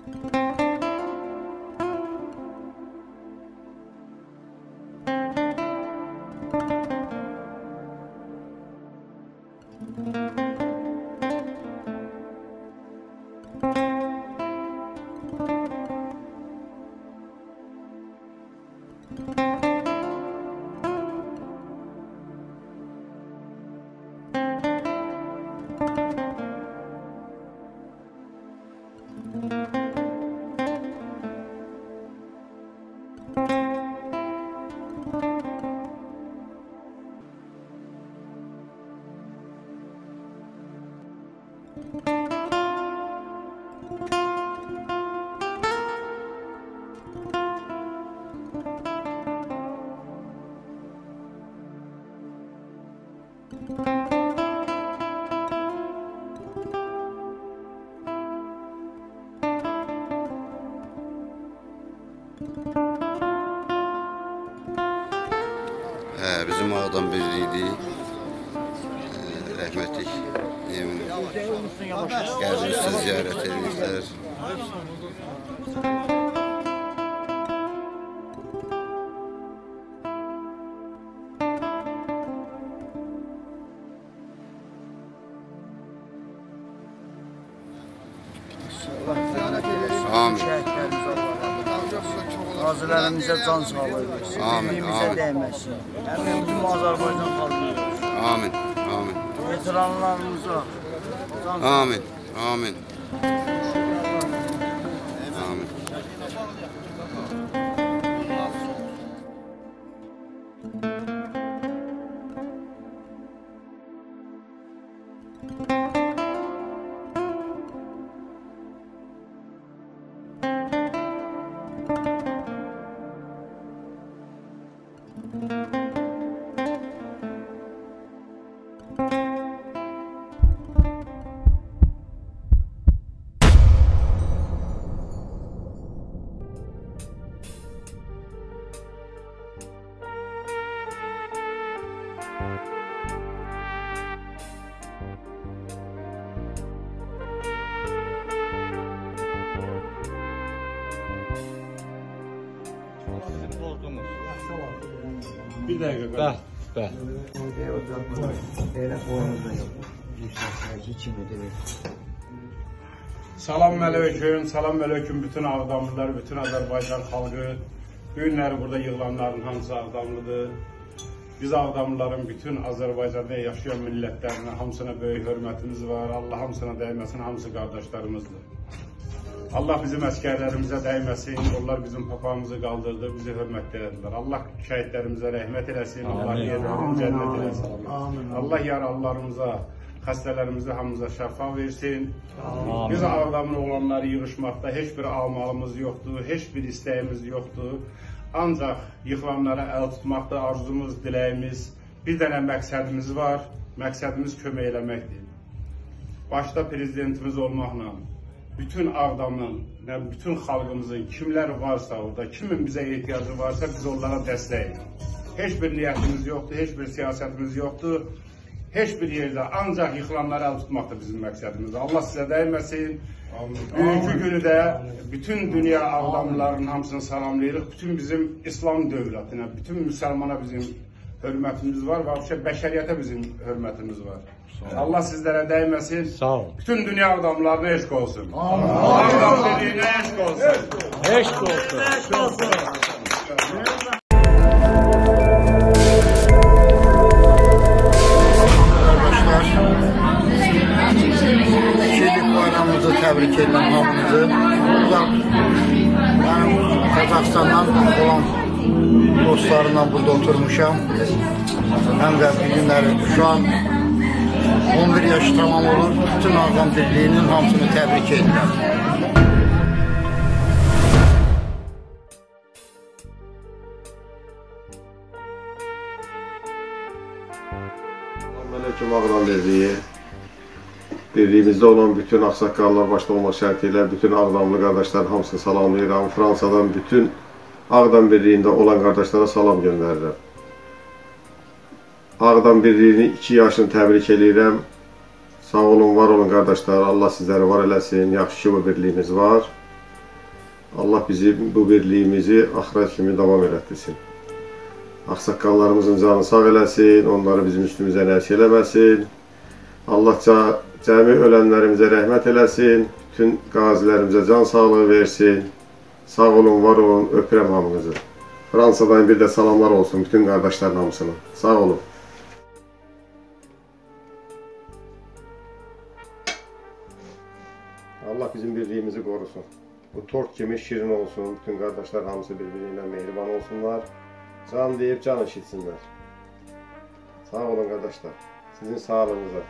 Bizim Ağdam birliğiydi. Rəhmətlik. Gəldinizsə ziyarət edirlər. Amin. Qazilərimizə can sağlığı versin. Birbirimizə dəyməsin. Həmin bütün Azərbaycan xalqına. Amin. Amin. Veteranlarımıza can sağlığı. Amin. Amin. Amin. Bir dakika. Bəh. Salam aleyküm bütün Ağdamlılar, bütün Azərbaycan xalqı. Bu günləri burada yığılanların hamısı Ağdamlıdır. Biz Ağdamlıların bütün Azərbaycanda yaşayan millətlərinə hamısına böyük hörmətimiz var. Allah hamısına dəyməsin, hamısı qardaşlarımızdır. Allah bizim əskərlərimizə dəyməsin, onlar bizim papağımızı qaldırdı, bizi hörmət elədilər. Allah şəhidlərimizə rəhmət eləsin, Allah yerlərini cənnət eləsin. Allah yaralılarımıza, xəstələrimizi hamımıza şəfa versin. Biz Ağdamın oğlanları yığışmaqda heç bir amalımız yoxdur, heç bir istəyimiz yoxdur. Ancaq yıxılanlara əl tutmaqda arzumuz, diləyimiz, bir dənə məqsədimiz var, məqsədimiz kömək eləməkdir. Başda prezidentimiz olmaqla, bütün Ağdamın, bütün xalqımızın kimlər varsa orada, kimin bizə ehtiyacı varsa biz onlara dəstəyik. Heç bir niyyətimiz yoxdur, heç bir siyasətimiz yoxdur. Heç bir yerdə ancaq yıxılanlara əl tutmaqdır bizim məqsədimiz. Allah sizə dəyməsin. Bugünkü günü də bütün dünya Ağdamlıların hamısını salamlayırıq. Bütün bizim İslam dövlətinə, bütün müsəlmana bizim hörmətimiz var və bəşəriyyətə bizim hörmətimiz var. Allah sizlərə dəyməsin. Sağ ol. Bütün dünya Ağdamlılarına eşq olsun. Ağdam birliyinə eşq olsun. Eşq olsun. Eşq olsun. Bayramımızı təbrik edirəm hamımızı. Mənim Qazaxıstandan olan dostlarımla burada oturmuşam. Həm də bir günləri şu an 11 yaş tamam olur. Bütün Ağdam birliyinin hamısını təbrik edirəm. Selamünaleyküm Ağdam birliyi. Birliğimizdə olan bütün ağsaqqallar başda olmaq şərtilə bütün Ağdamlı qardaşlar hamısını salamlayıram. Fransadan bütün Ağdam birliyində olan qardaşlara salam göndərirəm. Ağdam birliyini 2 yaşını təbrik edirəm. Sağ olun, var olun qardaşlar. Allah sizləri var eləsin. Yaxşı ki bu birliyimiz var. Allah bizi, bu birliğimizi axırat kimi davam elətdirsin. Ağsaqqallarımızın canı sağ eləsin, onları bizim üstümüzə nəs eləməsin. Allah cəmi ölənlərimizə rəhmət eləsin, bütün qazilərimizə can sağlığı versin. Sağ olun, var olun, öpürəm hamınızı. Fransadan bir də salamlar olsun bütün qardaşların hamısına. Sağ olun. Allah bizim birliğimizi korusun. Bu tort kimi şirin olsun, bütün kardeşler hamısı birbiriyle mehriban olsunlar. Can deyip can eşitsinler. Sağ olun kardeşler, sizin sağlığınıza.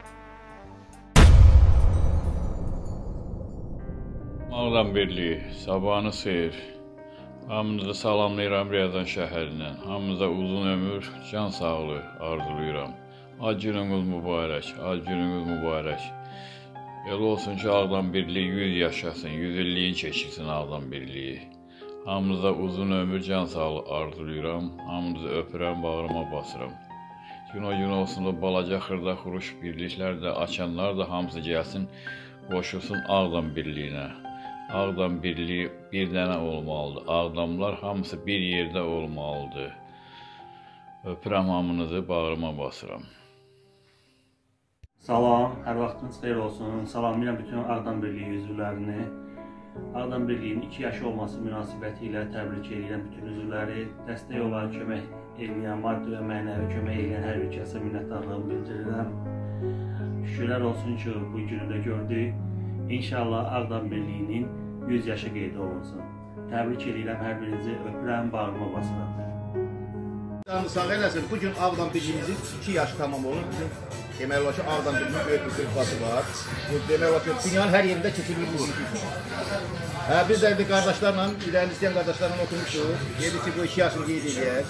Ağdam Birliği, sabahınız xeyir. Hamınızı salamlayıram Riyazan şəhərindən. Hamınıza uzun ömür, can sağlığı arzulayıram. Ad gününüz mübarək, ad gününüz mübarək. Elə olsun ki, Ağdam Birliği 100 yaşasın, 100 illiyin çəkilsin Ağdam Birliği. Hamınıza uzun ömür, can sağlığı arzulayıram. Hamınızı öpürəm, bağrıma basıram. Gün o gün olsun da balaca xırda xuruş birliklər də, açanlar da hamısı gəlsin, qoşulsun Ağdam Birliyinə. Ağdam Birliği bir dənə olmalıdır. Ağdamlar hamısı bir yerdə olmalıdır. Öpürəm hamınızı, bağrıma basıram. Salam, hər vaxtınız xeyir olsun. Salamlayıram bütün Ağdam Birliği üzvlərini. Ağdam Birliğinin 2 yaşı olması münasibəti ilə təbrik edirəm bütün üzvləri. Dəstək olaraq kömək edən, maddi və mənəvi kömək edən hər bir kəsə minnətdarlığımı bildirirəm. Şükürlər olsun ki, bu günü də gördük. İnşallah Ağdam Birliğinin 100 yaşı qeyd olunsun. Təbrik edirəm hər birinizi, öpürəm, bağrıma basıram. Canı sağ eləsin. Bugün Ağdam Birliğimizin 2 yaşı tamam olur. Demək olar ki, Ağdam Birliğinin böyük bir qırqası var. Demək olar ki, dünyanın hər yerində keçilir bu. Biz də bir qardaşlarla, irəli istəyən qardaşlarla oturmuşuq. Dedik ki, bu 2 yaşını qeyd edək.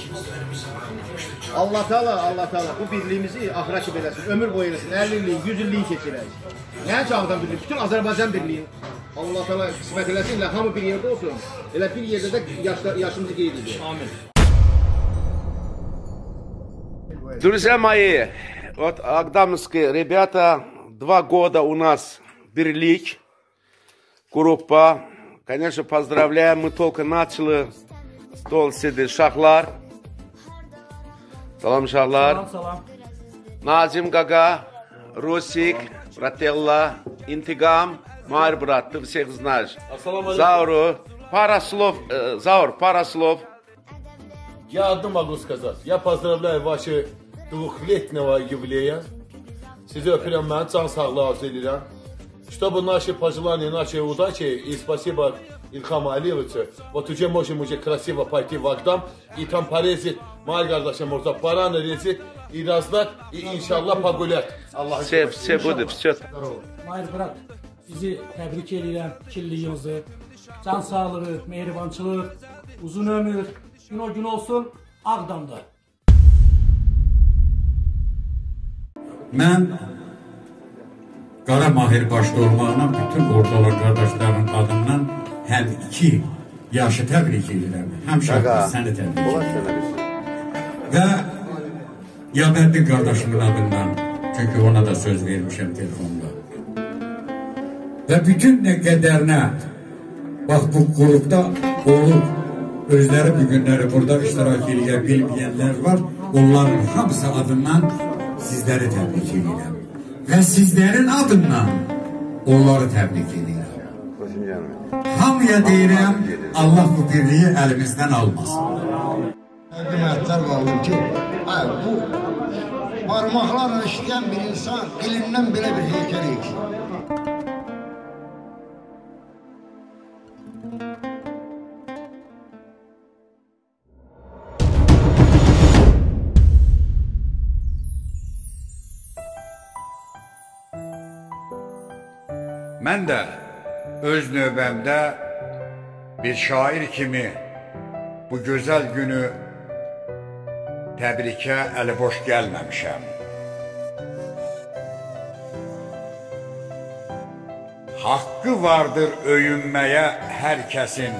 Allah Teala bu birliğimizi axıra kimi eləsin, ömür boyu eləsin, 50 illiyin, 100 illiyin keçirək. Nəinki Ağdam Birliği, bütün Azərbaycan Birliği. Allah Teala qismət eləsin, hamı bir yerdə olsun. Elə bir yerdə də yaşımızı qeyd edək. Amin. Друзья мои, вот агдамские ребята, 2 года у нас Бирлик, группа. Конечно, поздравляем, мы только начали, стол сидит Шахлар. Салам Шахлар. Salam. Назим Гага, Русик, Брателла, Интигам, Майр брат, ты всех знаешь. Зауру, пара слов, Заур, пара слов. Я одно могу сказать. Я поздравляю ваши 2-летнего юбилея. Sizi öpürəm mən, can sağlığı arzu edirəm. Чтобы наши пожелания, наши удачи, и спасибо Ильхаму Алиевичу. Вот уже можем уже красиво пойти в Агдам, и там порезать, мои карdeşim orada бараны резать, и раздать, и иншаллах погулять. Все будет, все. Mahir bırak, bizi təbrik edirəm, kirliyinizi, can sağlığı, mehribançılıq, uzun ömür, gün o gün olsun Ağdamda. Mən Qara Mahir başda olmağına bütün ortalar qardaşların adından həm 2 yaşı təbrik edirəm, həm şahı səni təbrik edirəm. Və Yabərdi qardaşımın adından, çünki ona da söz vermişəm telefonda. Və bütün nə qədərinə, bax bu qrupda olub, özləri bu günləri burada iştirak edə bilməyənlər var, onların hamısı adından sizləri təbrik edirəm. Və sizlərin adından onları təbrik edirəm. Hamıya deyirəm, Allah bu birliyi əlimizdən almasın. Qiymətlər qaldım ki, bu parmaqlarla işləyən bir insan elindən belə bir heykəl eksin. Mən də öz növbəmdə bir şair kimi bu gözəl günü təbrikə əliboş gəlməmişəm. Haqqı vardır öyünməyə hər kəsin,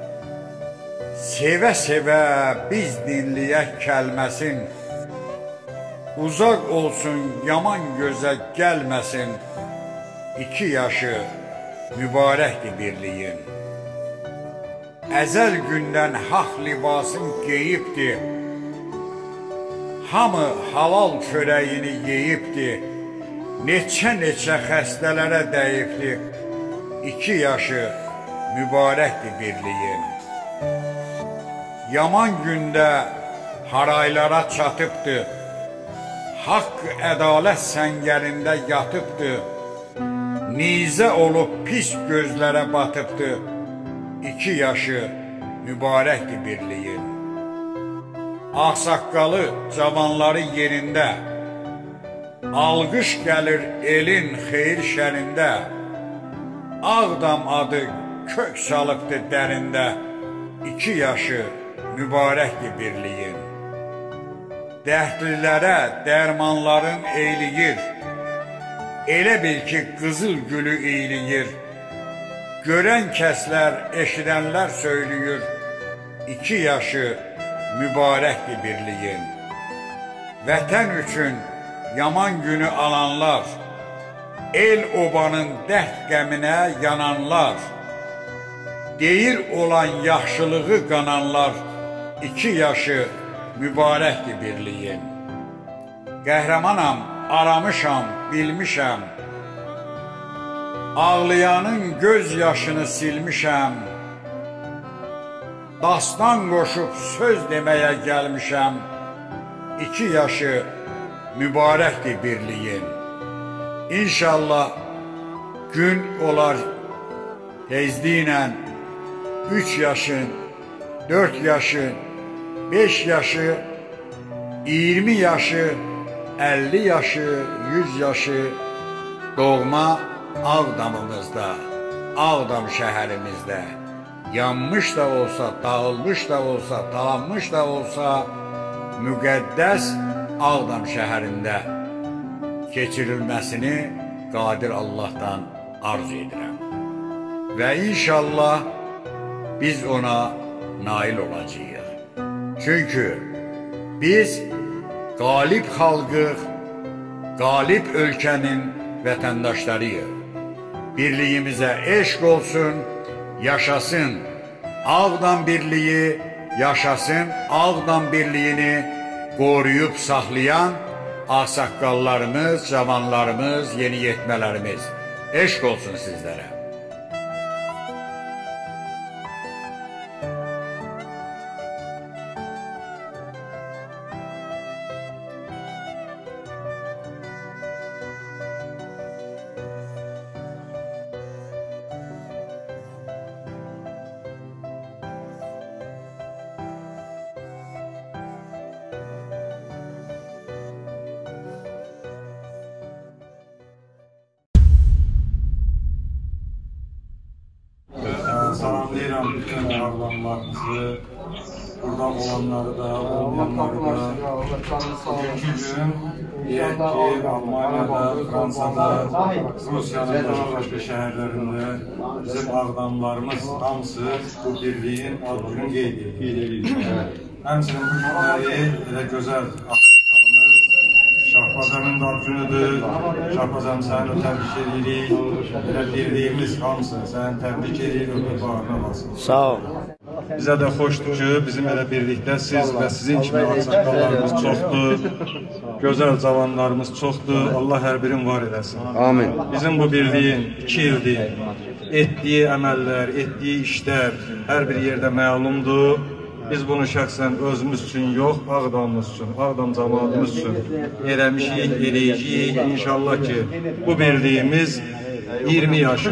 sevə-sevə biz dinləyək kəlməsin, uzaq olsun yaman gözə gəlməsin, 2 yaşı mübarəkdir birliyin. əzəl gündən haq libasın geyibdir. Hamı halal çörəyini yeyibdir. Neçə xəstələrə dəyibdir. 2 yaşı mübarəkdir birliyin. Yaman gündə haraylara çatıbdır. Haqq ədalət səngərində yatıbdır. Nizə olub pis gözlərə batıbdır. 2 yaşı mübarəkdir birliyin. Ağsaqqalı cavanları yerində, alqış gəlir elin xeyir şərində. Ağdam adı kök salıbdır dərində. 2 yaşı mübarəkdir birliyin. Dərdlilərə dərmanların eyliyir. Elə bil ki, qızıl gülü eyliyir. Görən kəslər, eşidənlər söylüyür. 2 yaşı mübarəkdir birliyin. Vətən üçün yaman günü alanlar, el obanın dərd qəminə yananlar, deyir olan yaxşılığı qananlar, 2 yaşı mübarəkdir birliyin. Qəhrəmanam, aramışam, bilmişəm, ağlayanın göz yaşını silmişəm, dastan qoşub söz deməyə gəlmişəm, 2 yaşı mübarəkdir birliyin. İnşallah gün olar tezliklə 3 yaşın, 4 yaşın, 5 yaşı, 20 yaşı, 50 yaşı, 100 yaşı doğma Ağdamımızda, Ağdam şəhərimizdə yanmış da olsa, dağılmış da olsa, talanmış da olsa müqəddəs Ağdam şəhərində keçirilməsini qadir Allahdan arzu edirəm. Və inşallah biz ona nail olacağıq. Çünki biz qalib xalqıq, qalib ölkənin vətəndaşlarıyıq. Birliyimizə eşq olsun, yaşasın Ağdam birliyi, yaşasın Ağdam birliyini qoruyub saxlayan ağsaqqallarımız, cavanlarımız, yeniyetmələrimiz. Eşq olsun sizlərə. Salamlayıram bütün ağlamlarımızı, burada olanları da, olmayanları da. Bugünkü gün deyək ki, Almanya'da, Fransa'da, Rusiyanın başqa şəhərlərində bizim ağdamlarımız hamısı bu birliyin ad günü qeyd edir. Həmçinin bu günləri elə gözəl ağdamlarımız Şahbazanın da ad günüdür. Şahbazam səni təbrik edirik. Elə birliyimiz hamısı səni təbrik edirik, öpüb bağrına basın. Sağ ol. Bizə də xoşdur ki, bizim elə birlikdəsiz və sizin kimi ağsaqqallarımız çoxdur. Gözəl cavanlarımız çoxdur. Allah hər birin var eləsin. Amin. Bizim bu birliyin 2 ildir etdiyi əməllər, etdiyi işlər hər bir yerdə məlumdur. Biz bunu şəxsən özümüz üçün yox, Ağdamımız üçün, Ağdam cəmaatımız üçün eləmişik, eləyəcəyik. İnşallah ki, bu birliyimiz 20 yaşın,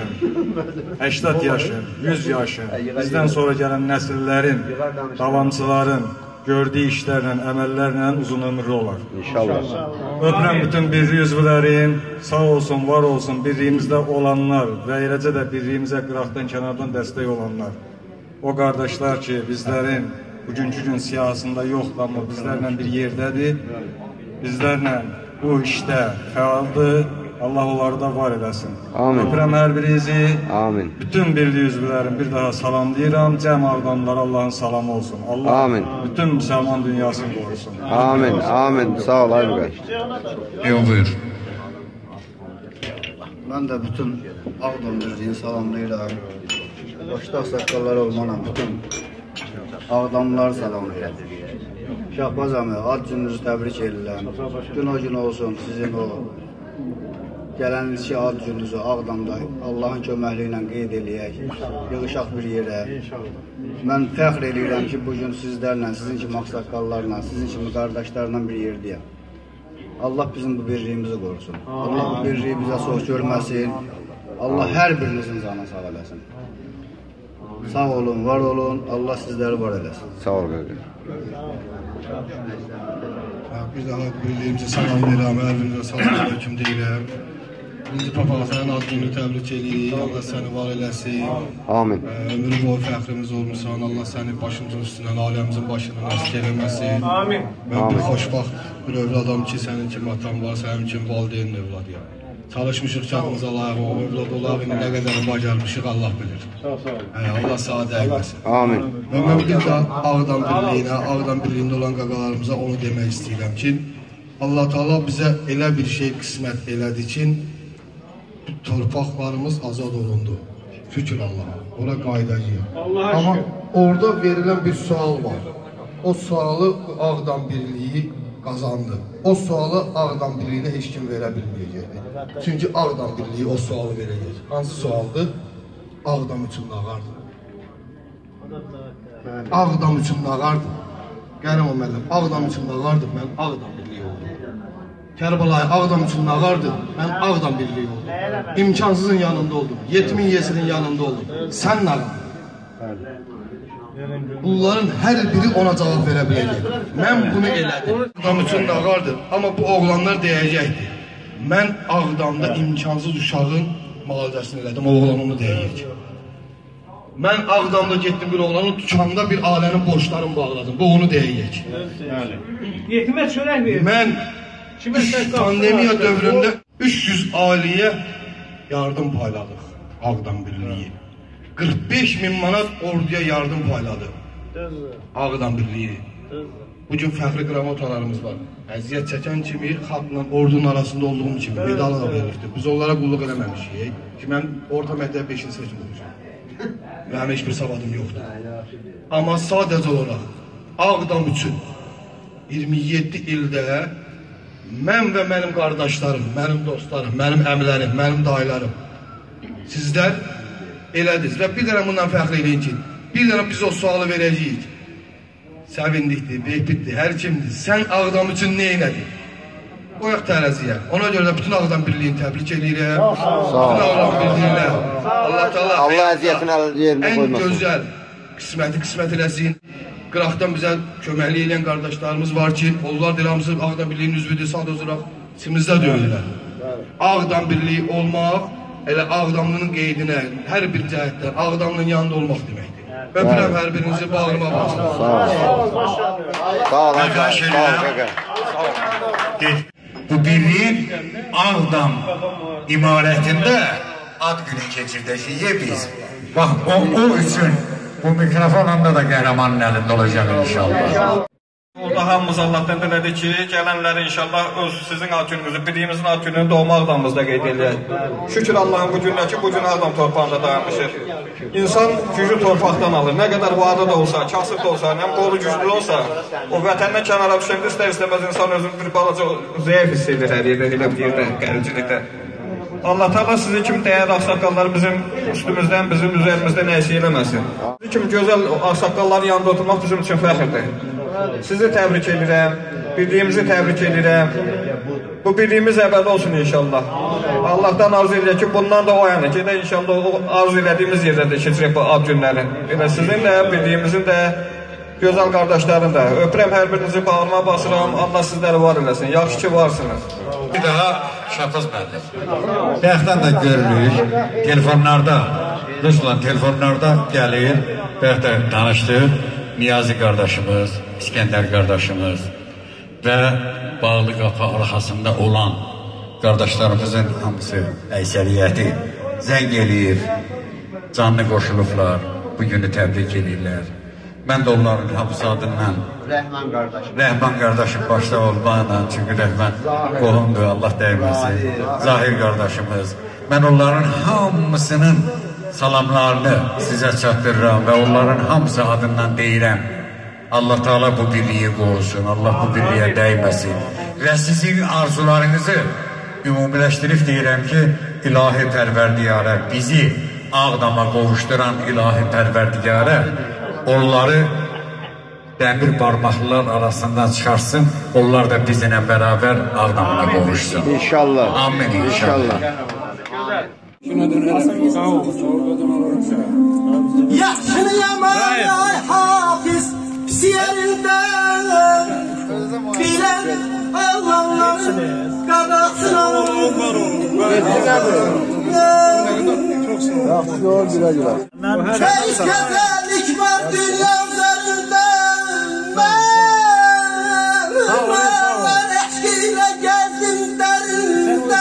80 yaşın, 100 yaşın, bizdən sonra gələn nəsillərin, davamçıların gördüyü işlərlə, əməllərlə uzun ömürlü olar. İnşallah. Öpürəm bütün birlik üzvlərin, sağ olsun, var olsun, birliyimizdə olanlar və eləcə də birliyimizə qıraqdan, kənardan dəstək olanlar. O qardaşlar ki, bizlərin bugünkü gün siyasında yoxdur, amma bizlərlə bir yerdədir. Bizlərlə bu işdə fəaldır. Allah onları da var eləsin. Amin. Öpürəm hər birinizi. Amin. Bütün birlik üzvlərin bir daha salamlayıram. Cəm Ağdamlara Allahın salamı olsun. Allah Amin. bütün müsəlman dünyasını qorusun. Amin. Amin. Sağ ol Aybüqay. Buyur. Mən də bütün Ağdam birliyini salamlayıram. başda ağsaqqallar olmanla bütün Ağdamlılar salamlayır. Şahbaz əmi, ad gününüzü təbrik edirəm. Gün o gün olsun sizin o gələnizki ad gününüzü Ağdamda Allahın köməkliyi ilə qeyd eləyək, yığışaq bir yerə. Mən fəxr edirəm ki, bugün sizlərlə, sizin kimi ağsaqqallarla, sizin kimi qardaşlarla bir yerdəyəm. Allah bizim bu birliyimizi qorusun. Allah bu birliyi bizə soğuk görməsin. Allah hər birinizin canına sağ eləsin. Sağ olun, var olun. Allah sizləri var eləsin. Sağ ol qaqa. Bir daha birliyimize salam verirəm, hər birinizə salam aleyküm deyirəm. Birinci papağasanın ad gününü təbrik edirik. Allah səni var eləsin. Amin. Ömrü boyu fəxrimiz olmuşsan. Allah səni başımızın üstündən, aləmizin başından əsk eləməsin. Amin. Mən bir xoşbaxt bir övladam ki, sənin kimi atan var, sənin kimi valideynin övladıyam. Çalışmışıq çatımıza layiq, o övlad olaq, indi nə qədər bacarmışıq, Allah bilir. Allah sağ dəyməsin. Amin. Və mən bir də Ağdam birliyinə, Ağdam birliyində olan qaqalarımıza onu demək istəyirəm ki, Allah Teala bizə elə bir şey qismət elədi ki, torpaqlarımız azad olundu. Şükür Allah'a. Ora qaydacıyıq. Amma orada verilən bir sual var. O sualı Ağdam birliyi qazandı. O sualı Ağdam birliyinə heç kim verə bilməyəcəkdir. Çünki Ağdam birliyi o sualı verəcək. Hansı sualdır? Ağdam üçün nağardı. Ağdam üçün nağardı. Qərim o müəllim, Ağdam üçün nağardı, mən Ağdam birliyi oldum. Kərbalay Ağdam üçün nağardı, mən Ağdam birliyi oldum. İmkansızın yanında oldum, yetimin yesirin yanında oldum. Sən nağardın. Bunların hər biri ona cavab verə biləcək. Mən bunu elədim. Ağdam üçün nağardı, amma bu oğlanlar deyəcəkdir. Mən Ağdamda imkansız uşağın müalicəsini elədim, o oğlan onu deyəcək. Mən Ağdamda getdim bir oğlanın dükanında bir ailənin borçlarını bağladım, bu onu deyəcək. Yetimə çörək verir. Mən pandemiya dövründə 300 ailəyə yardım payladıq Ağdam birliyi. 45.000 manat orduya yardım payladı Ağdam birliyi. Bugün fəxri qramatolarımız var. Əziyyət çəkən kimi xalqla ordunun arasında olduğum kimi medal verirdi. Biz onlara qulluq eləməmişik ki, mən orta məktəb 5-ci sınıfda oxuyacağam. Mənim heç bir savadım yoxdur. Amma sadəcə olaraq Ağdam üçün 27 ildə mən və mənim qardaşlarım, mənim dostlarım, mənim əmlərim, mənim dayılarım sizlər elədiniz və bir dənə bundan fəxr eləyin ki, bir dənə biz o sualı verəcəyik. Sevindikdir, behbitdir, hər kimdir. Sən Ağdam üçün nə elədin? Qoyaq tərəziyə. Ona görə də bütün Ağdam birliyini təbrik edirəm. Bütün Ağdam birliyinə. Allah Teala ən gözəl qisməti qismət eləsin. Qıraqdan bizə köməkli edən qardaşlarımız var ki, onlar deyiləmizə Ağdam birliyinin üzvüdür, sad özürək içimizdə döyürlər. Ağdam birliyi olmaq, elə Ağdamlının qeydinə, hər bir cəhətdən Ağdamlının yanında olmaq deməkdir. Öpürəm hər birinizi bağrıma basın. Sağ ol. Sağ ol. Bu birliyin Ağdam imarətində ad günü keçirdəcəyik biz. Bax, o üçün bu mikrofonunda da qəhrəmanın əlində olacaq inşallah. Orada hamımız Allah'tan dilədik ki, gələnləri inşallah öz sizin ad gününüzü, birliyimizin ad gününü doğma Ağdamımızda qeyd edək. Şükür Allah'ın bu günlə ki, bu gün Ağdam torpağında dayanmışır. İnsan gücü torpaqdan alır. Nə qədər vada da olsa, kasıb da olsa, nə qolu güclü olsa, o vətəndən kənara düşəndə istər-istəməz insan özünü bir balaca zəif hiss edir hər yerdə, elə bir yerdə, qəricilikdə. Allah Teala sizi kimi dəyərli ağsaqqallar bizim üstümüzdən, bizim üzerimizdən əksi eləməsin. Sizi kimi gözəl ağsaqqalların yanında oturmaq bizim üçün fəxirdir. Sizi təbrik edirəm, birliyimizi təbrik edirəm. Bu birliyimiz əbədi olsun inşallah. Allah'tan arzu edirəm ki, bundan da o yana ki, inşallah o arzu elədiyimiz yerdə də keçirək bu ad günləri. Sizin də, birliyimizin də, gözəl qardaşların da. Öpürəm hər birinizi bağrıma basıram, Allah sizləri var eləsin. Yaxşı ki, varsınız. Bir daha Şahbaz müəllim. Bayaqdan da görürük, telefonlarda, Ruslan telefonlarda gəlir, bayaq da danışdıq. Niyazi qardaşımız, İskəndər qardaşımız və bağlı qapı arxasında olan qardaşlarımızın hamısı əksəriyyəti zəng eləyir, canlı qoşulublar, bugünü təbrik edirlər. Mən də onların hamısı adından Rəhman qardaşım başda olmaqla, çünki Rəhman qohumdur, Allah dəyməsin, Zahir qardaşımız. Mən onların hamısının salamlarını sizə çatdırıram və onların hamısı adından deyirəm. Allah Teala bu birliyi qorusun, Allah bu birliyə dəyməsin və sizin arzularınızı ümumiləşdirib deyirəm ki, ilahi pərverdigarə, bizi Ağdama qovuşduran ilahi pərverdigarə onları dəmir barmaqlılar arasından çıxarsın, onlar da bizimlə bərabər Ağdamına qovuşsun. İnşallah. Amin inşallah. Yaxşını yaman ay hafiz pis yerindən bilən Allahların qadasını Keyif güzellik var dünya üzerinde Ben eşkiyle gezdim derinde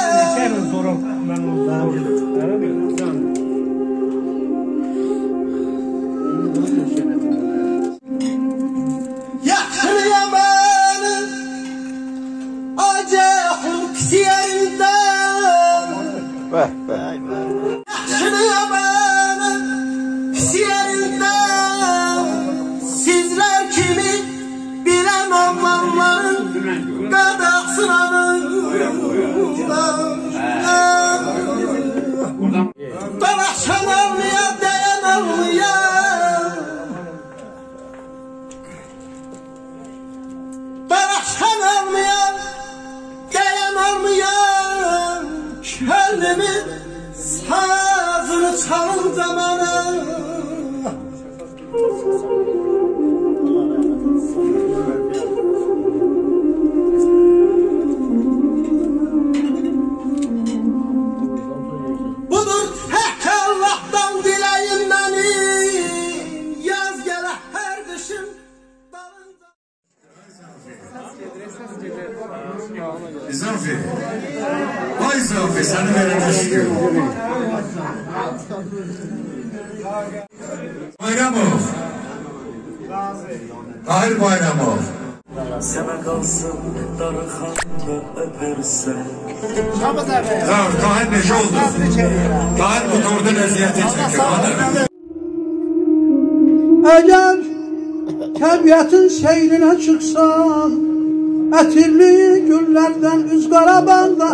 Yaxşını yamanın acahın pis yerinden Yaxşını yamanın pis yerinden Sizler kimi bilən oğlanların qadaqsınanın Dalaşan almaya dayan almaya Dalaşan almaya dayan almaya Könlümün sazını çalın zamana Budur tek Allah'tan dileyim beni Yaz gele her kışın Zafi, ay Zafi seni veren aşkım. Bayramov, Tahir Bayramov. Sana kalsın darıkanda öpersen Tahir neşe oldu? Tahir bu tordan eziyet çekiyor. Eğer təbiətin seyrinə çıxsan Ətirli güllərdən üz qarabanda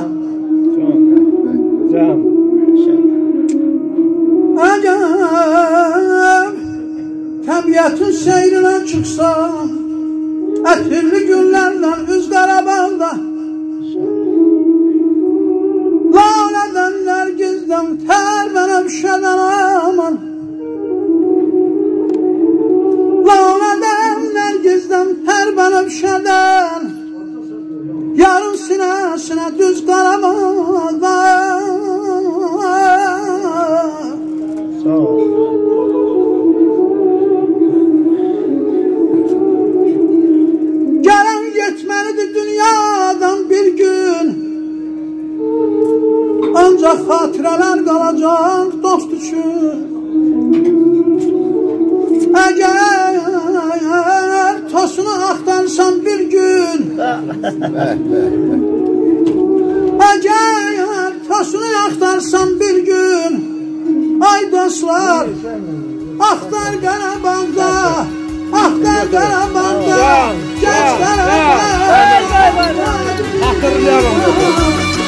Əgər təbiətin seyrinə çıxsan Ətirli güllərdən üz qarabanda Lalədən nərgizdən tər bənəvşədən aman Lalədən nərgizdən tər bənəvşədən Yarın sinəsinə düz qarabanda Sağ ol. Gələn getməlidir dünyadan bir gün Ancaq xatirələr qalacaq dost üçün Əgər tosunu axtarsan bir gün Əgər tosunu axtarsan bir gün Ay dostlar Axtar Qarabağda Axtar Qarabağda Gənclər Hatırlayalım